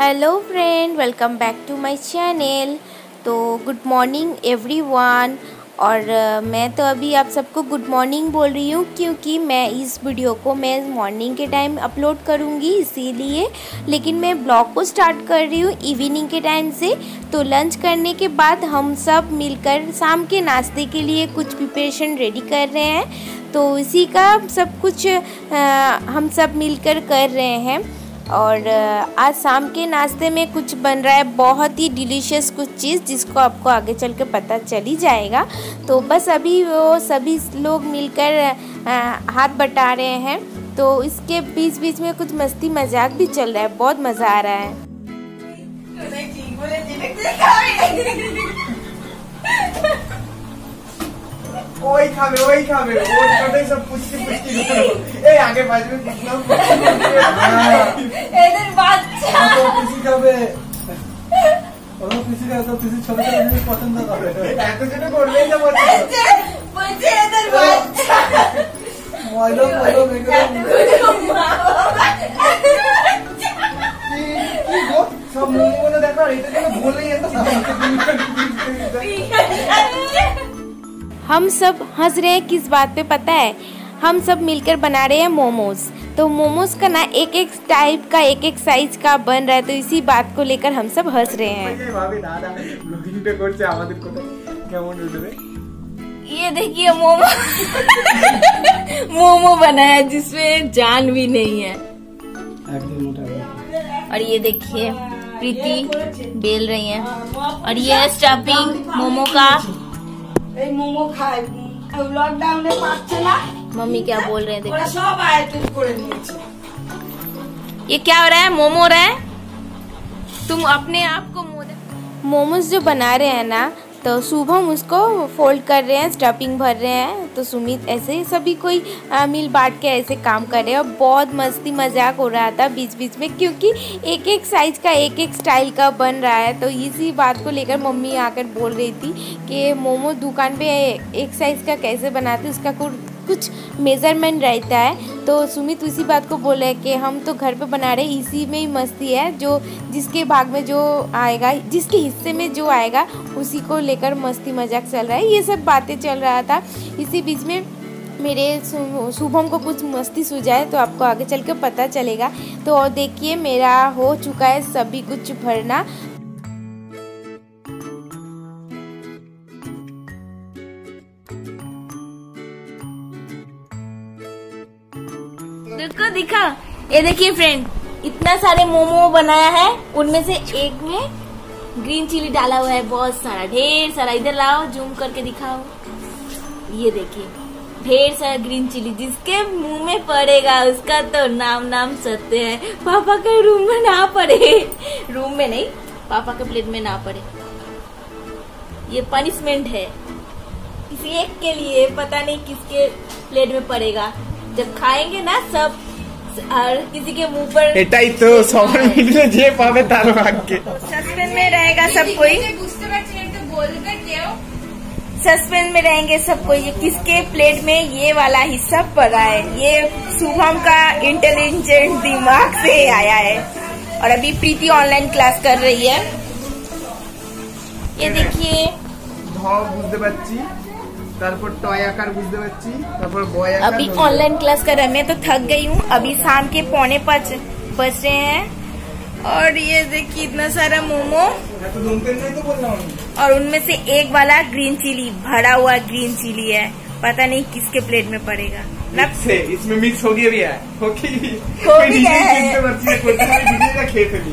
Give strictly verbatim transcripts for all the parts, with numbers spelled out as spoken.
Hello friend, welcome back to my channel. तो good morning everyone. और uh, मैं तो अभी आप सबको गुड मॉर्निंग बोल रही हूँ क्योंकि मैं इस वीडियो को मैं मॉर्निंग के टाइम अपलोड करूँगी इसीलिए। लेकिन मैं ब्लॉग को स्टार्ट कर रही हूँ इवनिंग के टाइम से। तो लंच करने के बाद हम सब मिलकर शाम के नाश्ते के लिए कुछ प्रिपरेशन रेडी कर रहे हैं। तो इसी का सब कुछ आ, हम सब मिलकर कर रहे हैं। और आज शाम के नाश्ते में कुछ बन रहा है बहुत ही डिलीशियस कुछ चीज़, जिसको आपको आगे चल के पता चल ही जाएगा। तो बस अभी वो सभी लोग मिलकर हाथ बटा रहे हैं। तो इसके बीच बीच में कुछ मस्ती मजाक भी चल रहा है, बहुत मज़ा आ रहा है। ওই খাবে ওই খাবে ওর কথাই সব পুচকি পুচকি এই আগে বাজবে বুঝলাম এদের বাচ্চা তো পিসি খাবে ওরা পিসি খাবে তো পিসি ছোট ছোট জিনিস পছন্দ করে এত যেটা করবেই না বলছে বলছে এদের বাচ্চা ময়লো ময়লো মেঘে কি গো সব মনে দেখো এটা যেন বলেই এত हम सब हंस रहे हैं किस बात पे पता है? हम सब मिलकर बना रहे हैं मोमोज। तो मोमोज का ना एक एक टाइप का एक एक साइज का बन रहा है, तो इसी बात को लेकर हम सब हंस रहे हैं। ये देखिए मोमो मोमो बना है जिसमें जान भी नहीं है। और ये देखिए प्रीति बेल रही है और ये स्टफिंग मोमो का। मोमो खाए लॉकडाउन में पाচ্ছে না। मम्मी क्या बोल रहे हैं देखो। सब आइटम করে নিয়েছে। ये क्या हो रहा है? मोमो हो रहा है। तुम अपने आप को मोमोज जो बना रहे हैं ना, तो शुभम उसको फोल्ड कर रहे हैं, स्टफिंग भर रहे हैं। तो सुमित ऐसे ही सभी कोई आ, मिल बांट के ऐसे काम कर रहे हैं। और बहुत मस्ती मजाक हो रहा था बीच बीच में, क्योंकि एक एक साइज का एक एक स्टाइल का बन रहा है। तो इसी बात को लेकर मम्मी आकर बोल रही थी कि मोमो दुकान पे एक साइज़ का कैसे बनाते, उसका कुछ मेज़रमेंट रहता है। तो सुमित उसी बात को बोले है कि हम तो घर पे बना रहे, इसी में ही मस्ती है। जो जिसके भाग में जो आएगा, जिसके हिस्से में जो आएगा, उसी को लेकर मस्ती मजाक चल रहा है। ये सब बातें चल रहा था। इसी बीच में मेरे शुभम को कुछ मस्ती सूझा, तो आपको आगे चल के पता चलेगा। तो और देखिए मेरा हो चुका है सभी कुछ भरना। देखो दिखा, ये देखिए फ्रेंड, इतना सारे मोमो बनाया है। उनमें से एक में ग्रीन चिली डाला हुआ है, बहुत सारा, ढेर सारा। इधर लाओ, जूम करके दिखाओ। ये देखिए ढेर सारा ग्रीन चिली, जिसके मुंह में पड़ेगा उसका तो नाम नाम सत्य है। पापा के रूम में ना पड़े, रूम में नहीं, पापा के प्लेट में ना पड़े। ये पनिशमेंट है किसी एक के लिए, पता नहीं किसके प्लेट में पड़ेगा। जब खाएंगे ना सब, और किसी के मुंह पर এটাই তো সবার মিলে যে পাবে তার ভাগ্যে। सस्पेंस में रहेगा सब कोई, सस्पेंस में रहेंगे सब कोई। किसके प्लेट में ये वाला हिस्सा पड़ा है, ये शुभम का इंटेलिजेंट दिमाग से आया है। और अभी प्रीति ऑनलाइन क्लास कर रही है। ये देखिए বুঝতে পারছি, তারপর টয় আকার বুঝতে পারছি, তারপর বয় আকার। अभी ऑनलाइन क्लास कर रहा है। मैं तो थक गई हूँ। अभी शाम के पौने पाँच बज रहे हैं। और ये देखिए इतना सारा मोमो, और उनमें से एक वाला ग्रीन चिली, भरा हुआ ग्रीन चिली है। पता नहीं किसके प्लेट में पड़ेगा ना। से इसमें मिक्स हो गया भी है, हो गई हो भी गया है।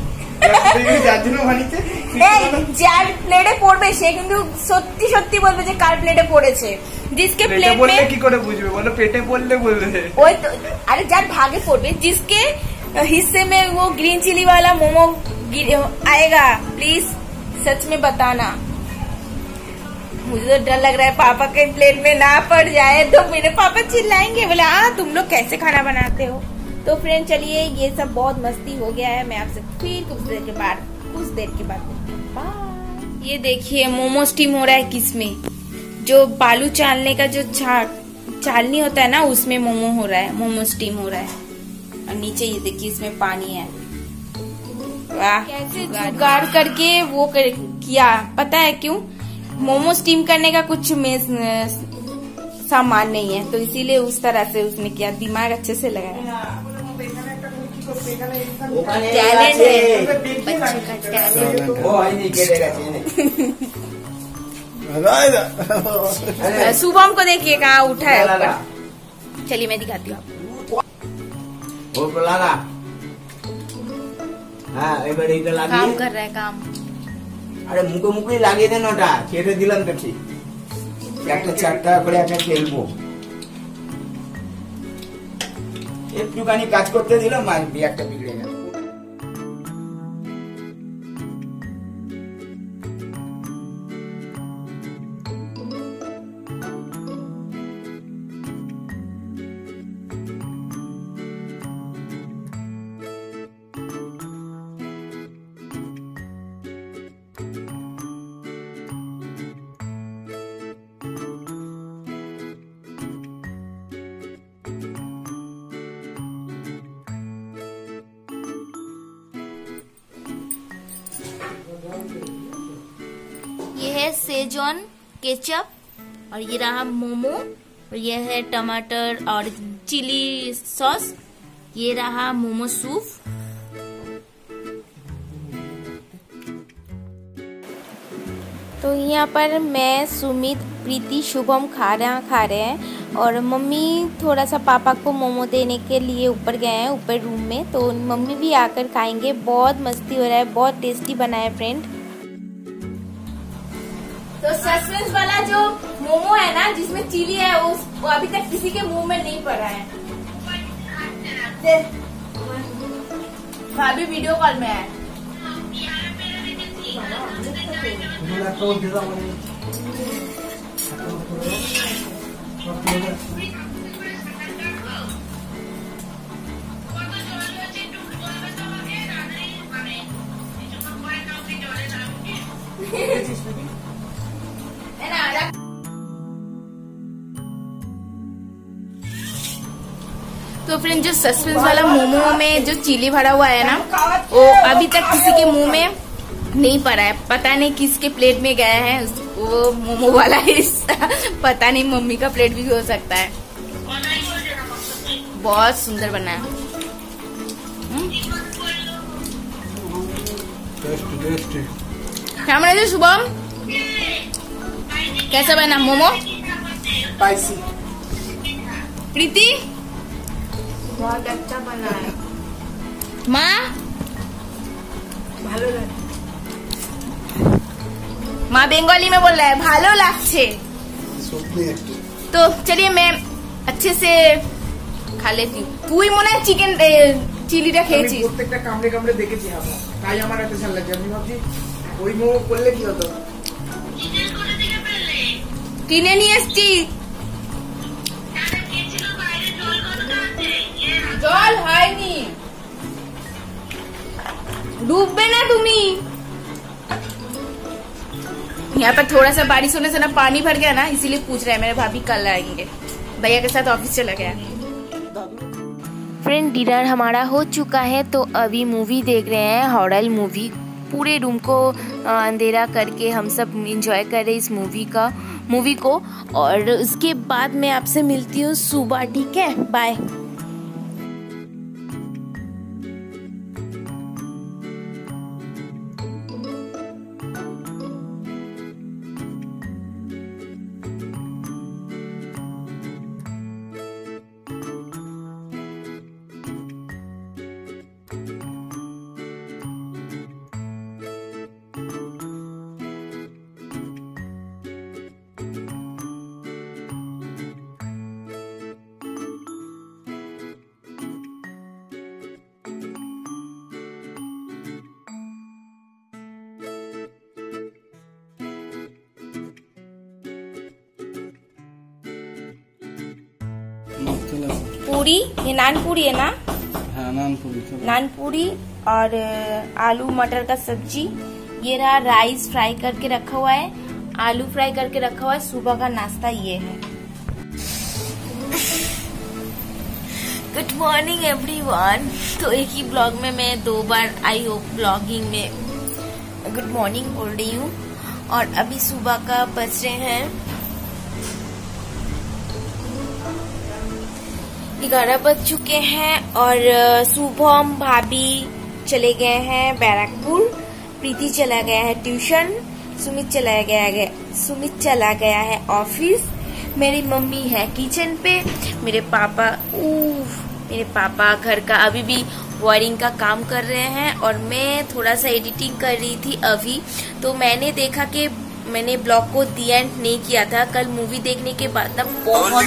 যার প্লেটে পড়বে সে কিন্তু সত্যি সত্যি বলবে যে কার প্লেটে পড়েছে। जिसके प्लेट में কি করে বুঝবে বলো? পেটে পড়লে বলবে। ওই তো, अरे যার भागे পড়বে, जिसके हिस्से में वो ग्रीन चिली वाला मोमो आएगा, प्लीज सच में बताना। मुझे तो डर लग रहा है पापा के प्लेट में ना पड़ जाए तो मेरे पापा चिल्लाएंगे, बोले हाँ तुम लोग कैसे खाना बनाते हो। तो फ्रेंड चलिए, ये सब बहुत मस्ती हो गया है। मैं आपसे फिर कुछ देर के बाद कुछ देर के बाद मिलती हूँ। बाय। ये देखिए मोमो स्टीम हो रहा है किसमें, जो बालू चालने का जो चालनी होता है ना, उसमें मोमो हो रहा है, मोमो स्टीम हो रहा है। और नीचे ये देखिए इसमें पानी है। वाह, कैसे जुगाड़ करके वो कर, किया पता है क्यों? मोमो स्टीम करने का कुछ में सामान नहीं है, तो इसीलिए उस तरह से उसने किया, दिमाग अच्छे से लगाया। टैलेंट है बच्चे का, टैलेंट। शुभम को देखिए कहाँ उठा है ऊपर। चलिए मैं दिखाती हूँ आपको। काम कर रहा है काम। अरे मुखो मुखो লাগিয়ে দেন ওটা কেটে দিলাম তো ঠিক একটা চারটা করে একটা খেলবো একটুখানি কাজ করতে দিলাম আর একটা বিগড়ে গেল। ये है सेजॉन केचप और ये रहा मोमो और ये है टमाटर और चिली सॉस। ये रहा मोमो सूप। तो यहाँ पर मैं, सुमित, प्रीति, शुभम खा रहे खा रहे हैं और मम्मी थोड़ा सा पापा को मोमो देने के लिए ऊपर गए हैं, ऊपर रूम में। तो मम्मी भी आकर खाएंगे। बहुत मस्ती हो रहा है, बहुत टेस्टी बना है फ्रेंड। तो सस्पेंस वाला जो मोमो है ना जिसमें चिली है वो, वो अभी तक किसी के मुंह में नहीं पड़ा है। भाभी वीडियो कॉल में है। तो फ्रेंड जो सस्पेंस वाला मोमो में जो चिली भरा हुआ है ना वो अभी तक किसी के मुंह में नहीं पड़ा है। पता नहीं किसके प्लेट में गया है वो मोमो वाला हिस्सा। पता नहीं मम्मी का प्लेट भी हो सकता है। बहुत सुंदर बना है। क्या बना शुभम? कैसा बना मोमो? स्पाइसी। प्रीति बहुत अच्छा बना है। माँ ভালো লাগে। माँ बंगाली में बोल रहा है भालो लागছে। तो चलिए मैं अच्छे से खा लेती हूँ। তুই মনে হয় চিকেন চিলিটা খেয়েছিস? প্রত্যেকটা কামড়ে কামড়ে দেখেছি আমরা, তাই আমার একটা ভাল লাগে। আমি ভাবছি ওই মোমো করলে কি হতো। কিনে নিয়ে এসছি। জল হয়নি, डूबे ना तुम्ही। यहाँ पर थोड़ा सा बारिश होने से ना पानी भर गया ना, इसीलिए पूछ रहे हैं मेरे भाभी कल आएंगे। भैया के साथ ऑफिस चला गया। फ्रेंड डिनर हमारा हो चुका है, तो अभी मूवी देख रहे हैं, हॉरर मूवी। पूरे रूम को अंधेरा करके हम सब एंजॉय कर रहे हैं इस मूवी का मूवी को। और उसके बाद मैं आपसे मिलती हूँ सुबह, ठीक है? बाय। पूरी, ये नान पूरी है ना? हाँ, नान पूरी। नान पूरी और आलू मटर का सब्जी। ये रहा राइस फ्राई करके रखा हुआ है, आलू फ्राई करके रखा हुआ है। सुबह का नाश्ता ये है। Good morning everyone. तो एक ही ब्लॉग में मैं दो बार आई होप ब्लॉगिंग में गुड मॉर्निंग बोल रही हूँ। और अभी सुबह का बज रहे हैं ग्यारह बज चुके हैं और शुभम भाभी चले गए हैं बैरकपुर, प्रीति चला गया है ट्यूशन, सुमित चला गया है सुमित चला गया है ऑफिस, मेरी मम्मी है किचन पे, मेरे पापा उफ, मेरे पापा घर का अभी भी वायरिंग का काम कर रहे हैं और मैं थोड़ा सा एडिटिंग कर रही थी अभी। तो मैंने देखा कि मैंने ब्लॉग को दी एंड नहीं किया था। कल मूवी देखने के बाद ना बहुत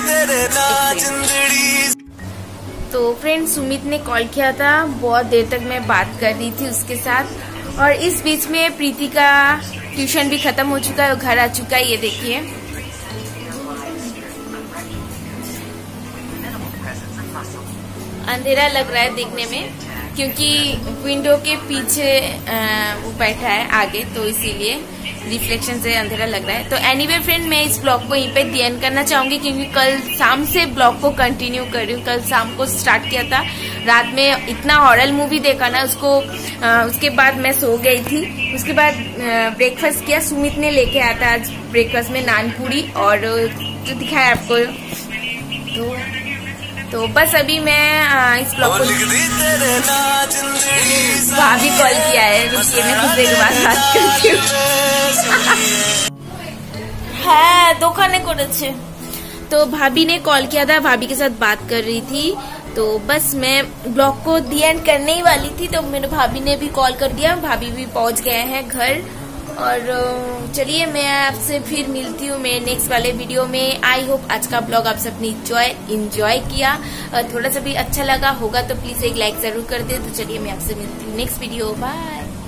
तो फ्रेंड सुमित ने कॉल किया था, बहुत देर तक मैं बात कर रही थी उसके साथ। और इस बीच में प्रीति का ट्यूशन भी खत्म हो चुका है, घर आ चुका है। ये देखिए अंधेरा लग रहा है देखने में क्योंकि विंडो के पीछे वो बैठा है आगे, तो इसीलिए रिफ्लेक्शन से अंधेरा लग रहा है। तो एनीवे फ्रेंड मैं इस ब्लॉग को यहीं पे दी एंड करना चाहूंगी क्योंकि कल शाम से ब्लॉग को कंटिन्यू कर रही हूँ। कल शाम को स्टार्ट किया था, रात में इतना हॉरर मूवी देखा ना उसको, आ, उसके बाद मैं सो गई थी। उसके बाद ब्रेकफास्ट किया, सुमित ने लेके आया था आज ब्रेकफास्ट में नान पूरी और जो दिखाया आपको। तो तो बस अभी मैं आ, इस ब्लॉग को भाभी कॉल किया है, रुकिए मैं कुछ देर बाद बात करती हूँ। हाँ दोकाने करेছে। तो भाभी ने कॉल किया था, भाभी के साथ बात कर रही थी। तो बस मैं ब्लॉग को दी एंड करने ही वाली थी तो मेरे भाभी ने भी कॉल कर दिया, भाभी भी पहुंच गए हैं घर। और चलिए मैं आपसे फिर मिलती हूँ मेरे नेक्स्ट वाले वीडियो में। आई होप आज का ब्लॉग आप सबने इंजॉय इंजॉय किया, थोड़ा सा भी अच्छा लगा होगा तो प्लीज एक लाइक जरूर कर दे। तो चलिए मैं आपसे मिलती हूँ नेक्स्ट वीडियो, बाय।